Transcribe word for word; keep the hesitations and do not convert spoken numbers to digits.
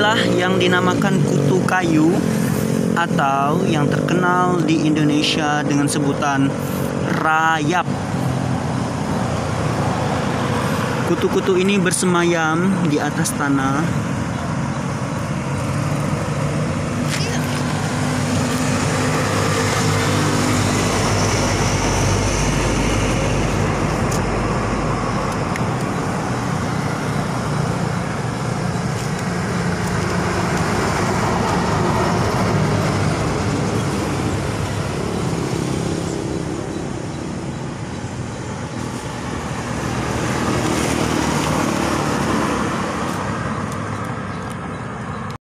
inilah yang dinamakan kutu kayu atau yang terkenal di Indonesia dengan sebutan rayap. Kutu-kutu ini bersemayam di atas tanah